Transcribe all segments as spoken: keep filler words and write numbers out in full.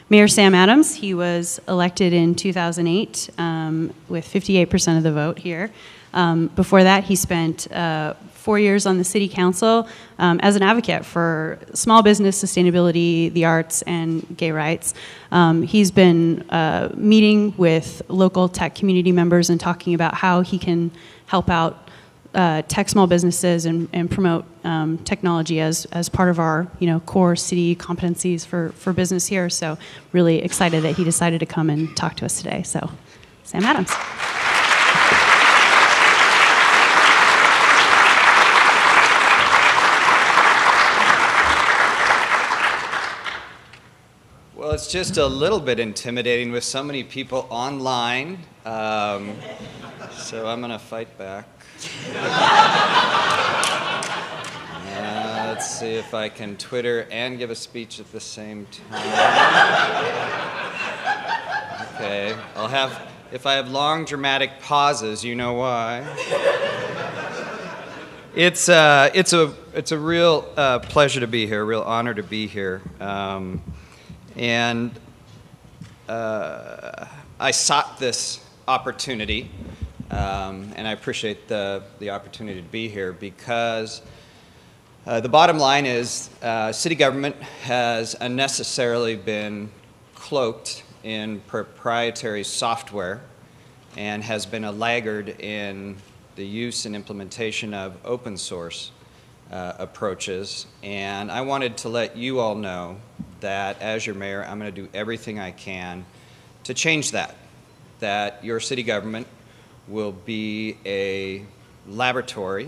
Mayor Sam Adams, he was elected in two thousand eight um, with fifty-eight percent of the vote here. Um, before that, he spent uh, four years on the city council um, as an advocate for small business, sustainability, the arts, and gay rights. Um, he's been uh, meeting with local tech community members and talking about how he can help out uh, tech small businesses and, and promote um, technology as, as part of our you know, core city competencies for, for business here. So really excited that he decided to come and talk to us today. So, Sam Adams. Well, it's just a little bit intimidating with so many people online, um, so I'm going to fight back. uh, let's see if I can Twitter and give a speech at the same time. Okay, I'll have, if I have long dramatic pauses, you know why. It's, uh, it's, a, it's a real uh, pleasure to be here, a real honor to be here. Um, And uh, I sought this opportunity, um, and I appreciate the, the opportunity to be here because uh, the bottom line is uh, city government has unnecessarily been cloaked in proprietary software and has been a laggard in the use and implementation of open source uh, approaches. And I wanted to let you all know that as your mayor, I'm going to do everything I can to change that, that your city government will be a laboratory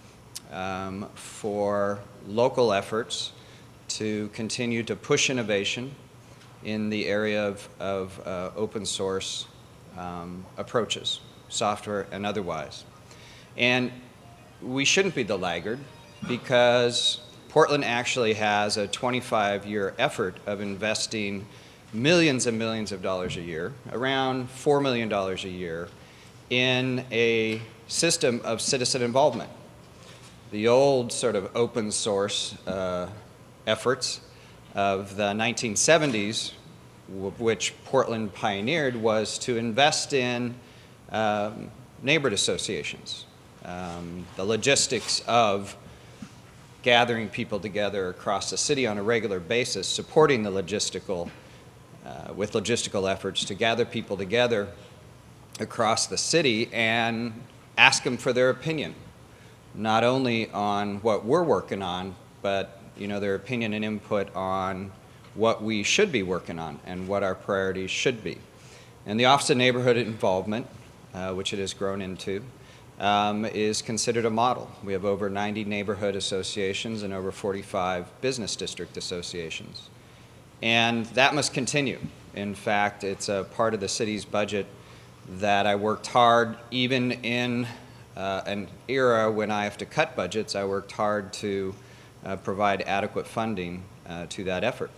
um, for local efforts to continue to push innovation in the area of, of uh, open source um, approaches, software and otherwise. And we shouldn't be the laggard because Portland actually has a twenty-five year effort of investing millions and millions of dollars a year, around four million dollars a year, in a system of citizen involvement. The old sort of open source uh, efforts of the nineteen seventies, which Portland pioneered, was to invest in um, neighborhood associations, um, the logistics of gathering people together across the city on a regular basis, supporting the logistical, uh, with logistical efforts to gather people together across the city and ask them for their opinion, not only on what we're working on, but you know, their opinion and input on what we should be working on and what our priorities should be. And the Office of Neighborhood Involvement, uh, which it has grown into, Um, is considered a model. We have over ninety neighborhood associations and over forty-five business district associations. And that must continue. In fact, it's a part of the city's budget that I worked hard, even in uh, an era when I have to cut budgets, I worked hard to uh, provide adequate funding uh, to that effort.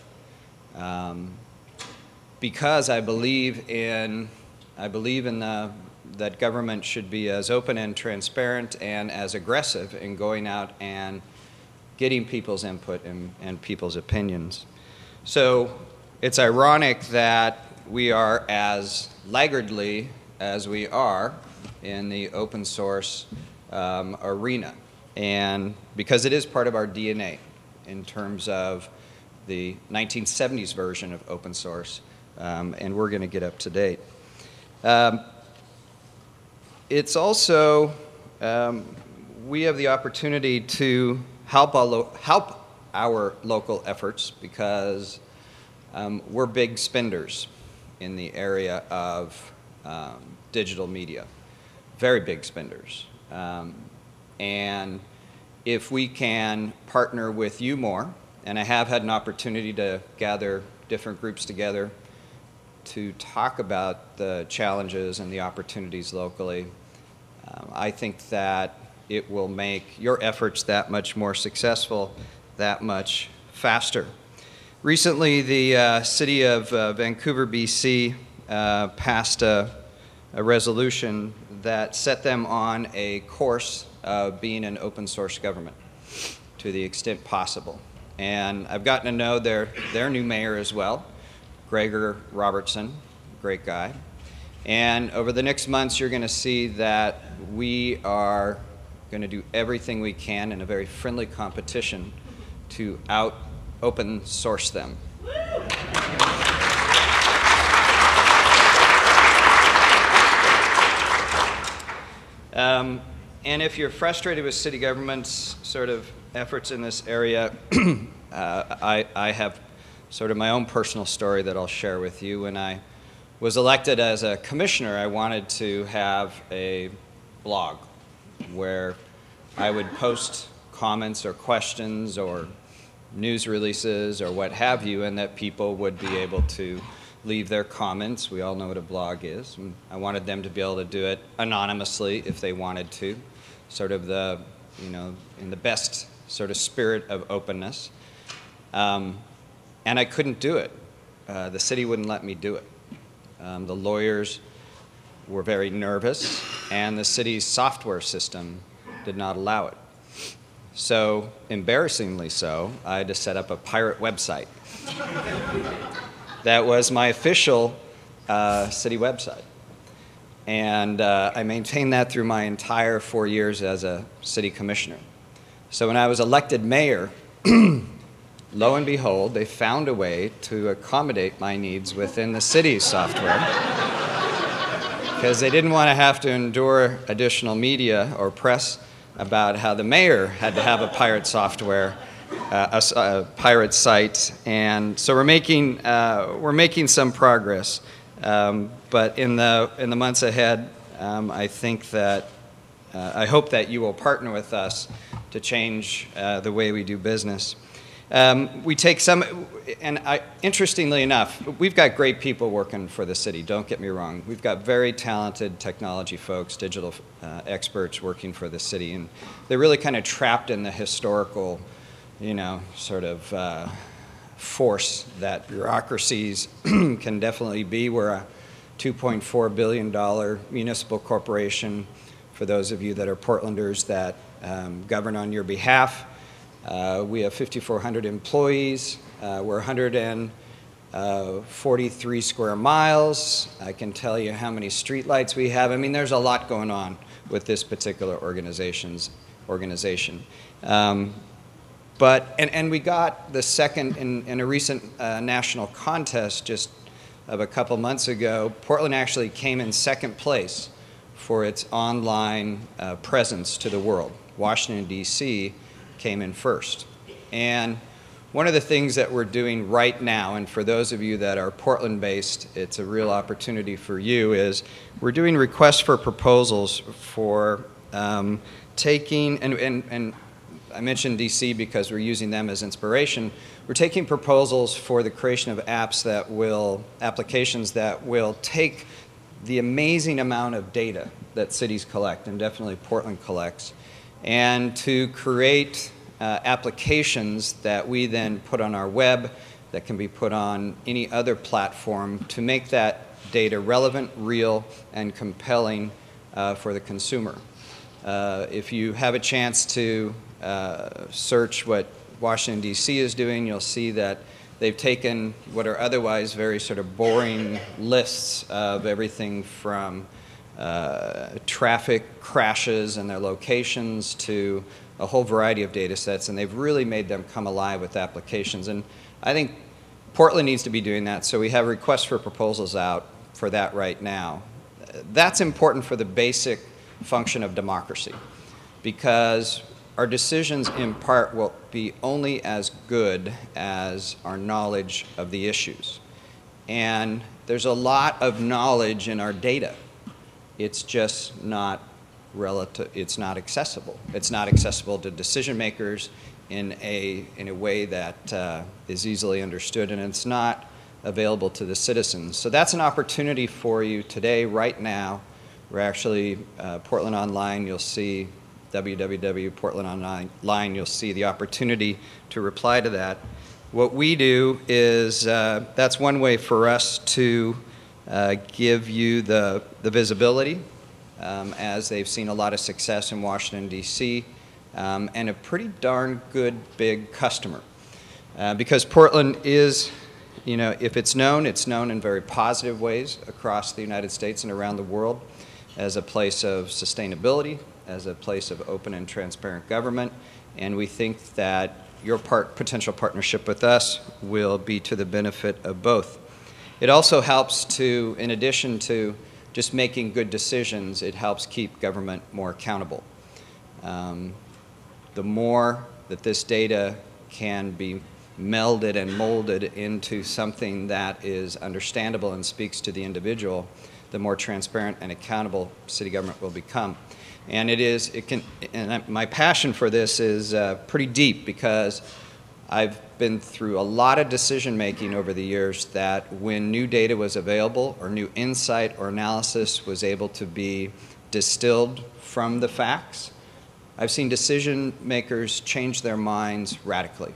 Um, because I believe in, I believe in the that government should be as open and transparent and as aggressive in going out and getting people's input and, and people's opinions. So it's ironic that we are as laggardly as we are in the open source um, arena, and because it is part of our D N A in terms of the nineteen seventies version of open source, um, and we're going to get up to date. Um, It's also, um, we have the opportunity to help our, lo help our local efforts because um, we're big spenders in the area of um, digital media, very big spenders. Um, and if we can partner with you more, and I have had an opportunity to gather different groups together to talk about the challenges and the opportunities locally, Um, I think that it will make your efforts that much more successful, that much faster. Recently, the uh, city of uh, Vancouver, B C uh, passed a, a resolution that set them on a course of being an open source government to the extent possible. And I've gotten to know their, their new mayor as well, Gregor Robertson, great guy. And over the next months, you're going to see that we are going to do everything we can in a very friendly competition to out open source them. Um, and if you're frustrated with city government's sort of efforts in this area, uh, I, I have sort of my own personal story that I'll share with you. When I was elected as a commissioner, I wanted to have a blog where I would post comments or questions or news releases or what have you, and that people would be able to leave their comments. We all know what a blog is. And I wanted them to be able to do it anonymously if they wanted to, sort of the, you know, in the best sort of spirit of openness. Um, and I couldn't do it. Uh, the city wouldn't let me do it. Um, the lawyers were very nervous, and the city's software system did not allow it. So, embarrassingly so, I had to set up a pirate website. That was my official uh, city website. And uh, I maintained that through my entire four years as a city commissioner. So when I was elected mayor, lo and behold, they found a way to accommodate my needs within the city's software, because they didn't want to have to endure additional media or press about how the mayor had to have a pirate software, uh, a, a pirate site. And so we're making, uh, we're making some progress. Um, but in the, in the months ahead, um, I think that, uh, I hope that you will partner with us to change uh, the way we do business. Um, we take some, and I, interestingly enough, we've got great people working for the city, don't get me wrong. We've got very talented technology folks, digital uh, experts working for the city, and they're really kind of trapped in the historical, you know, sort of uh, force that bureaucracies can definitely be. We're a two point four billion dollar municipal corporation, for those of you that are Portlanders, that um, govern on your behalf. Uh, we have fifty-four hundred employees. Uh, we're one hundred forty-three square miles. I can tell you how many streetlights we have. I mean, there's a lot going on with this particular organization's organization. Um, but, and, and we got the second, in, in a recent uh, national contest just of a couple months ago, Portland actually came in second place for its online uh, presence to the world. Washington, D C came in first. And one of the things that we're doing right now, and for those of you that are Portland-based, it's a real opportunity for you, is we're doing requests for proposals for um, taking, and, and, and I mentioned D C because we're using them as inspiration. We're taking proposals for the creation of apps that will, applications that will take the amazing amount of data that cities collect, and definitely Portland collects, and to create uh, applications that we then put on our web, that can be put on any other platform, to make that data relevant, real, and compelling uh, for the consumer. Uh, if you have a chance to uh, search what Washington, D C is doing, you'll see that they've taken what are otherwise very sort of boring lists of everything from uh, traffic crashes and their locations to a whole variety of data sets, and they've really made them come alive with applications. And I think Portland needs to be doing that, so we have requests for proposals out for that right now. That's important for the basic function of democracy, because our decisions in part will be only as good as our knowledge of the issues. And there's a lot of knowledge in our data. It's just not relative, it's not accessible. It's not accessible to decision makers in a, in a way that uh, is easily understood, and it's not available to the citizens. So that's an opportunity for you today, right now. We're actually, uh, Portland Online, you'll see w w w dot portland online, you'll see the opportunity to reply to that. What we do is, uh, that's one way for us to uh, give you the, the visibility, um, as they've seen a lot of success in Washington, D C, um, and a pretty darn good big customer. Uh, because Portland is, you know, if it's known, it's known in very positive ways across the United States and around the world as a place of sustainability, as a place of open and transparent government, and we think that your part, potential partnership with us will be to the benefit of both. It also helps to, in addition to just making good decisions, it helps keep government more accountable. Um, the more that this data can be melded and molded into something that is understandable and speaks to the individual, the more transparent and accountable city government will become. And it is, it can, and my passion for this is uh, pretty deep, because I've been through a lot of decision making over the years that when new data was available or new insight or analysis was able to be distilled from the facts, I've seen decision makers change their minds radically.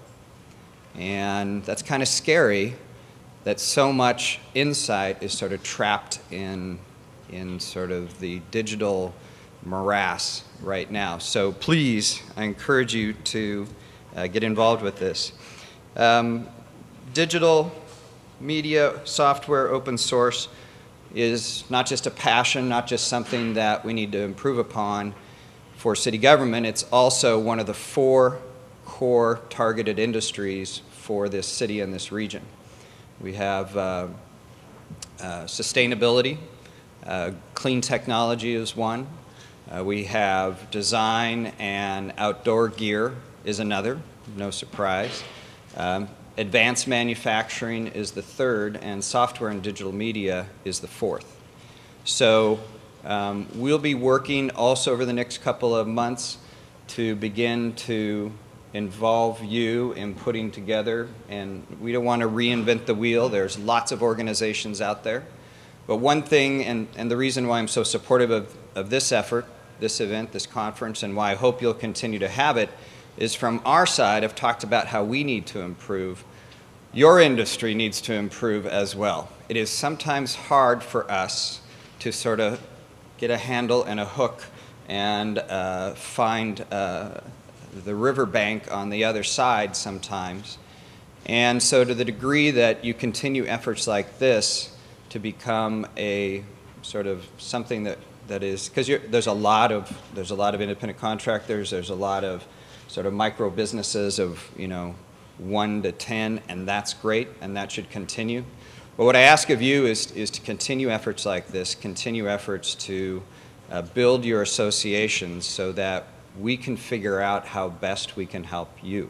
And that's kind of scary, that so much insight is sort of trapped in, in sort of the digital morass right now. So please, I encourage you to uh, get involved with this. Um, digital media, software, open source is not just a passion, not just something that we need to improve upon for city government. It's also one of the four core targeted industries for this city and this region. We have uh, uh, sustainability, uh, clean technology is one. Uh, we have design and outdoor gear is another, no surprise. Um, advanced manufacturing is the third, and software and digital media is the fourth. So um, we'll be working also over the next couple of months to begin to involve you in putting together, and we don't want to reinvent the wheel. There's lots of organizations out there. But one thing, and, and the reason why I'm so supportive of, of this effort, this event, this conference, and why I hope you'll continue to have it, is from our side, I've talked about how we need to improve. Your industry needs to improve as well. It is sometimes hard for us to sort of get a handle and a hook and uh, find uh, the riverbank on the other side sometimes. And so to the degree that you continue efforts like this to become a sort of something that, that is, because there's a lot of, there's a lot of independent contractors, there's a lot of sort of micro businesses of, you know, one to ten, and that's great, and that should continue. But what I ask of you is, is to continue efforts like this, continue efforts to uh, build your associations so that we can figure out how best we can help you.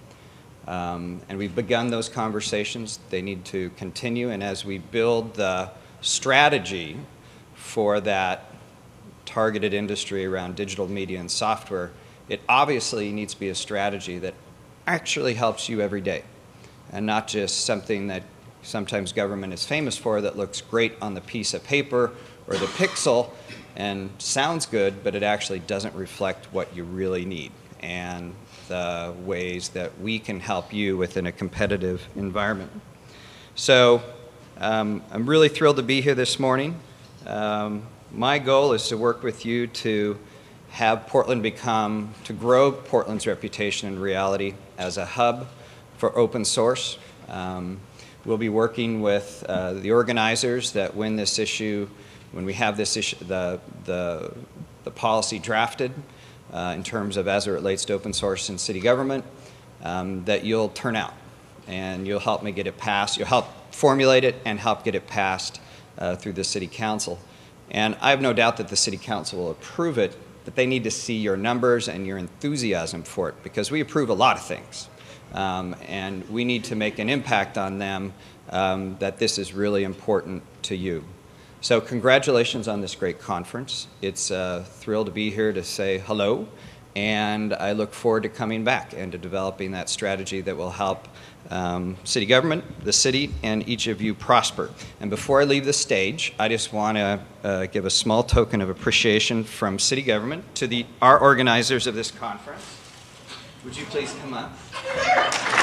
Um, and we've begun those conversations. They need to continue, and as we build the strategy for that targeted industry around digital media and software, it obviously needs to be a strategy that actually helps you every day, and not just something that sometimes government is famous for that looks great on the piece of paper or the pixel and sounds good, but it actually doesn't reflect what you really need and the ways that we can help you within a competitive environment. So um, I'm really thrilled to be here this morning. Um, my goal is to work with you to have Portland become, to grow Portland's reputation and reality as a hub for open source. Um, we'll be working with uh, the organizers that when this issue, when we have this issue, the, the, the policy drafted uh, in terms of as it relates to open source in city government, um, that you'll turn out and you'll help me get it passed. You'll help formulate it and help get it passed uh, through the city council. And I have no doubt that the city council will approve it, but they need to see your numbers and your enthusiasm for it, because we approve a lot of things. Um, and we need to make an impact on them um, that this is really important to you. So congratulations on this great conference. It's a thrill to be here to say hello, and I look forward to coming back and to developing that strategy that will help um, city government, the city, and each of you prosper. And before I leave the stage, I just want to uh, give a small token of appreciation from city government to the, our organizers of this conference. Would you please come up?